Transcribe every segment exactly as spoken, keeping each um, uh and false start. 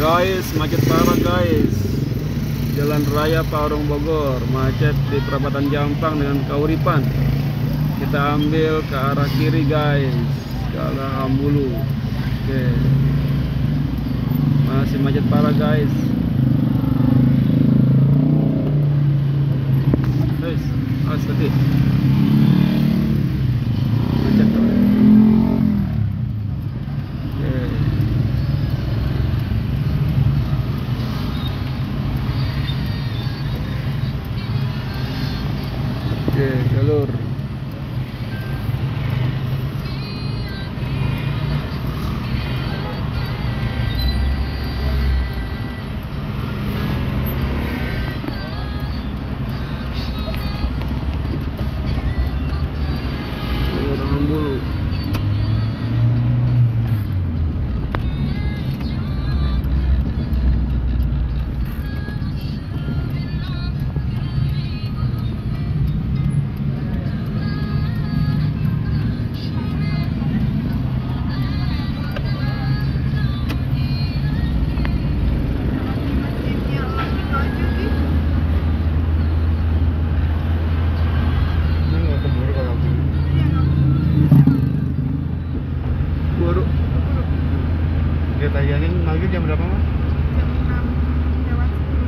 Guys, macet parah guys. Jalan Raya Parung Bogor macet di perapatan Jampang dengan Kauripan. Kita ambil ke arah kiri guys, ke arah Hambulu. Oke, masih macet parah guys. Guys, awas tadi macet tuh. Oke. Oke, jalur. Dia tayangin maghrib jam berapa, Mas? Jam enam lewat sepuluh.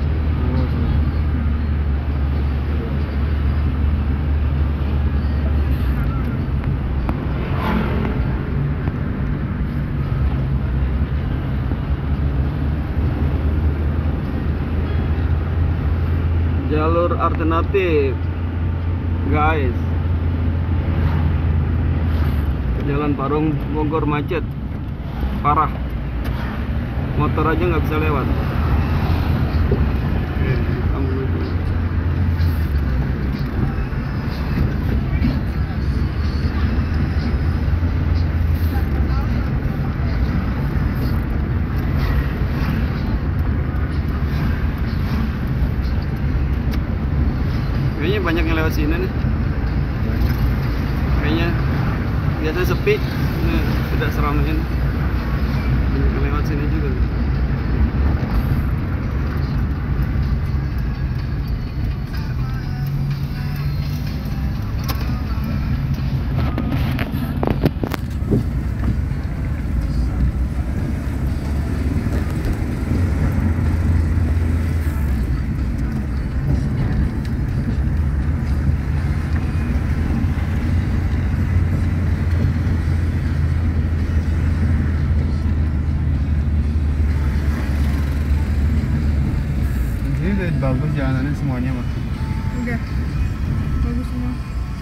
Jalur alternatif guys, Jalan Parung Bogor macet parah, motor aja nggak bisa lewat. Kayaknya banyak yang lewat sini nih. Kayaknya biasanya sepi, ini tidak seramai ini. Banyak yang lewat sini juga. Bagus jalanannya semuanya, Mas. Udah bagus semua.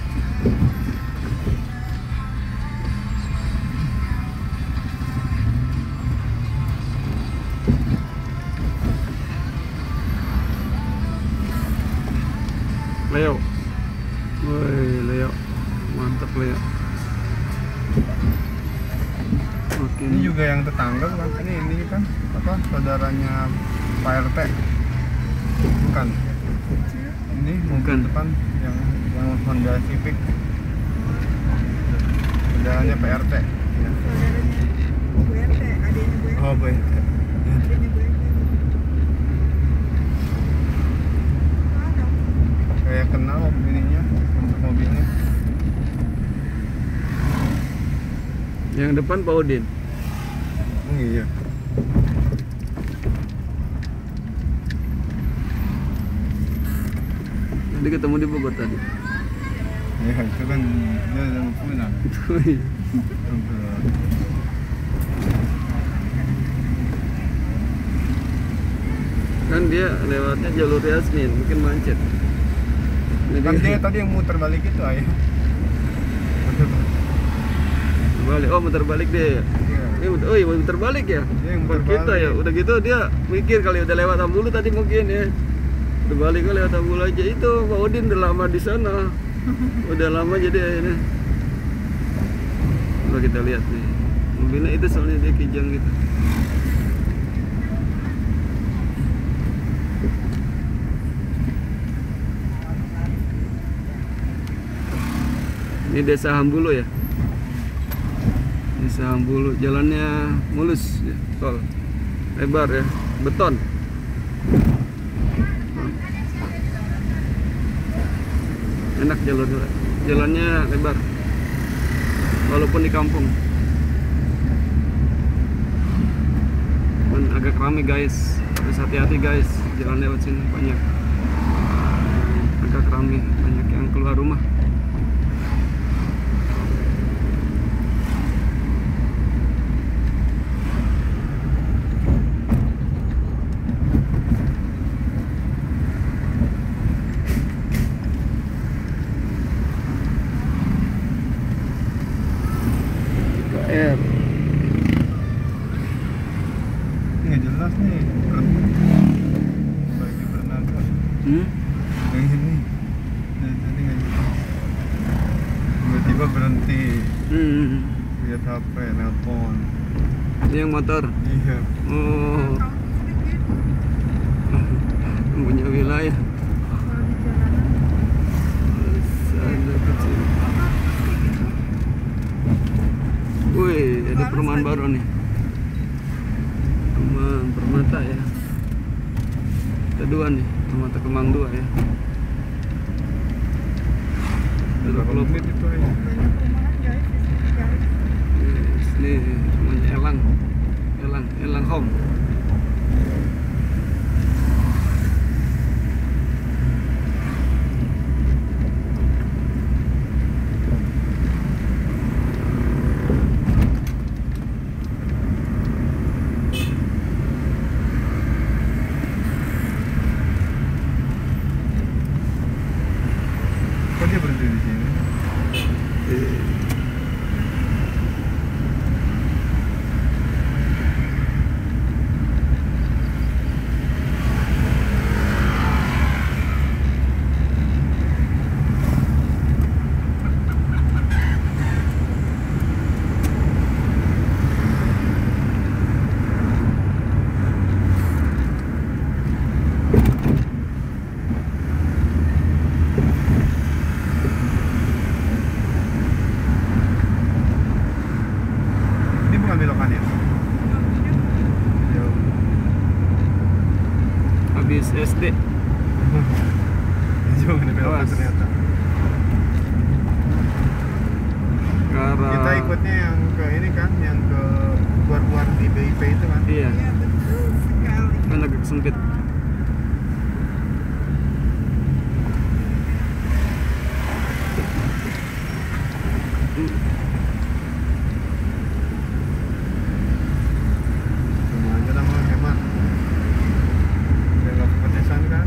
Leo, woi Leo, mantap Leo. Makin... Ini juga yang tetangga kan? Ini ini kan apa saudaranya Pak R T? Bukan. Ini Bukan. depan yang yang Honda Civic. Saudaranya Pak R T. Ya. Saudaranya Bu R T, adiknya Bu R T. Oh, Bu R T. Adiknya Bu R T. Ada. Kayak kenal ininya untuk mobilnya. Yang depan Pak Udin. Oh iya. Tadi ketemu di Bogor tadi. Ya itu kan dia udah mau pulang. Kan dia lewatnya jalur Yasmin, mungkin macet. Kan dia tadi yang muter balik itu ayah. Balik, oh muter balik deh. Iya. Ini udah, oh iya muter balik ya. Dia yang muter Buat kita balik. ya, udah gitu dia mikir kali udah lewat Hambulu tadi mungkin ya. Udah balik kali lewat Hambulu aja. Itu Pak Udin udah lama di sana. Udah lama jadi akhirnya. Coba kita lihat nih. Mobilnya itu soalnya dia kijang gitu. Ini desa Hambulu ya. Desa Hambulu, jalannya mulus ya, tol. lebar ya, beton. Enak jalur jalannya lebar, walaupun di kampung. Dan agak ramai guys, harus hati-hati guys, jalan lewat sini banyak, agak ramai, banyak yang keluar rumah. R nggak jelas nih bagi bernaga. hmm? Yang ini dari tadi nggak jelas, tiba-tiba berhenti Hmm. lihat H P, nelpon. Ini yang motor. Iya. Oh, punya wilayah. Kalau di jalanan Ada kecil. Wih, ada perumahan baru nih. Perumahan Permata ya. Kedua nih, Permata Kemang dua ya. Berapa menit itu aja? banyak perumahan guys di sini guys. Yes, nih namanya Elang. Elang, Elang Home. Kok dia berhenti di sini? Eh, Ini bukan belokan ya? Jauh. habis S D. Jauh ini belokan Awas. ternyata. Ke arah. Kita ikutnya yang ke ini kan, yang ke keluar-keluar di B I P itu kan? Iya, Iya betul sekali. kan agak sempit. Hmm. Cuma aja lah mau hemat. Biar nggak kepedesan kan?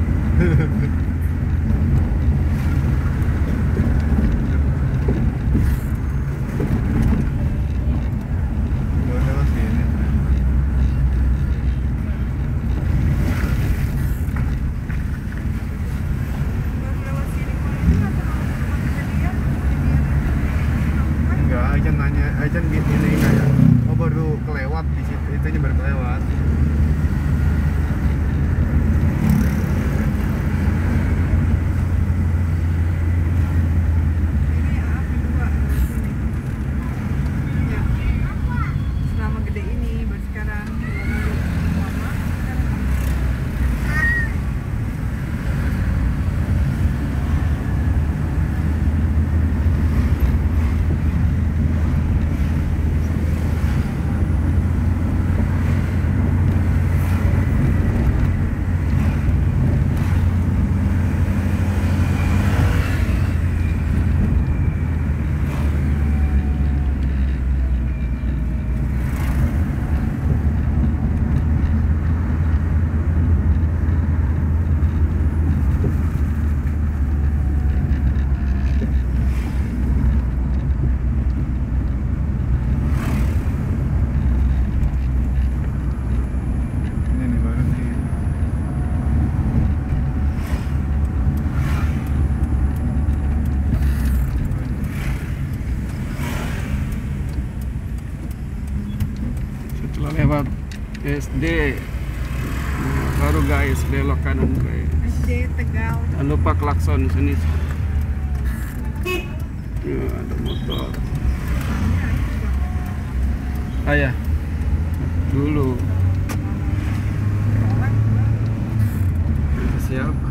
Gak lewat sini. Baru lewat sini kemarin atau mau kejadian Enggak, Aican nanya, Aican gini ini kayak, oh baru kelewat di situ, itunya baru kelewat. ini A kedua dari sini. Ya. Selama gede ini baru sekarang lama sekarang. Ini nih baru sih. Setelah lewat S D, nah, baru guys belok kanan guys. S D Tegal. Jangan lupa klakson sini. Ya, ada motor. Ayah, dulu. siapa?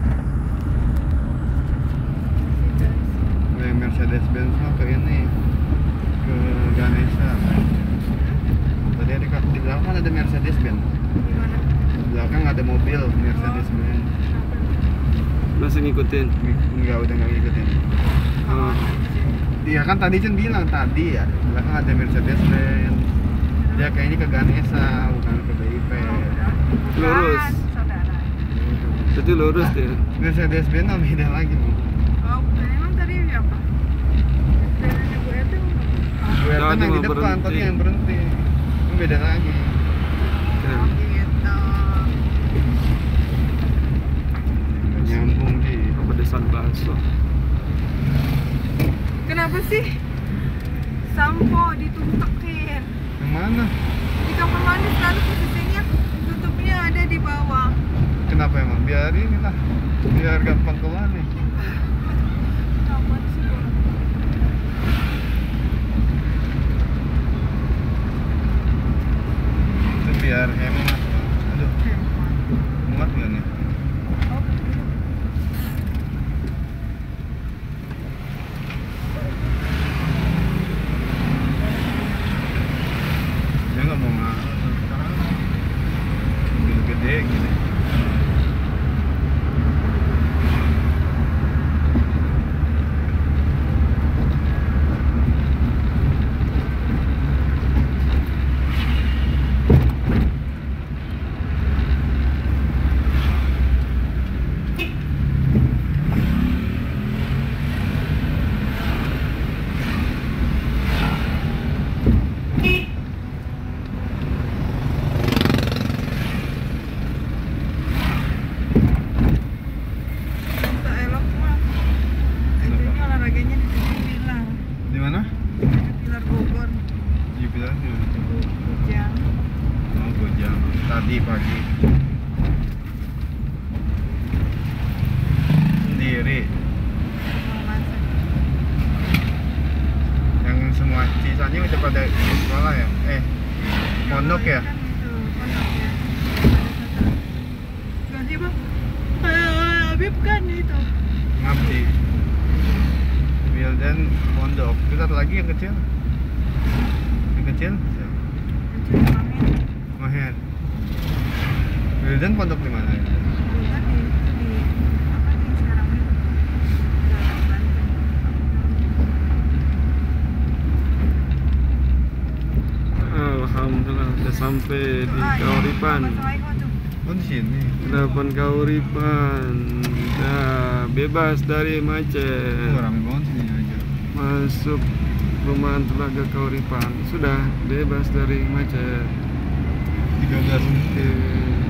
Yang Mercedes Benz mah ke ini, ke Ganesha. Tadi ada di belakang kan ada Mercedes Benz. Di mana? Di belakang ada mobil Mercedes Benz. Masih ngikutin? Enggak, udah nggak ngikutin. Oh. Iya kan tadi Cun bilang tadi ya, di belakang ada Mercedes Benz. Dia kayaknya ke Ganesha, bukan ke B I P. Lurus. Bukan, saudara. Berarti lurus dia. Mercedes Benz mah beda lagi, Bu. Oh, bukan. Emang tadi siapa? Sepedanya Bu Eti bukan? Bu Ertan Tadi yang di mau depan, berhenti. tadi yang berhenti. Itu beda lagi. Ya. Oh, gitu. Nggak nyambung di. Apa desan bakso? Kenapa sih sampo ditumpekin? Yang mana? Di kamar mandi selalu posisinya tutupnya ada di bawah. Kenapa emang? Biar ini lah, biar gampang keluar nih. Kapan sih Bu? Itu biar hemat. Aduh, muat nggak nih? Oh, Dia nggak mau ngalah sekarang. Mobil gede gini. tak elok mah. Itunya olahraganya di tujuh pilar. Di mana? Tujuh pilar Bogor. Di bilang di Bujang. Oh, Bojang. Tadi pagi. Sendiri. Mau masak. Yang semua sisanya udah pada di sekolah ya? Eh, pondok ya? Kan itu, pondok ya. Gak sih Bang? Eh, Habib kan itu. Ngabdi. Wildan pondok. Terus satu lagi yang kecil? Yang kecil? siapa? Kecil Amin. Maher. Wildan pondok di mana? Dulu kan di, di apa nih sekarang ini? Jalan Banten. Alhamdulillah udah sampai di Ah, iya. Kauripan. Assalamualaikum tuh. Oh, di sini. Delapan Kauripan. Dah bebas dari Oh, macet. rame banget sini aja. Masuk perumahan Telaga Kauripan. Sudah bebas dari macet. tiga belas Oke.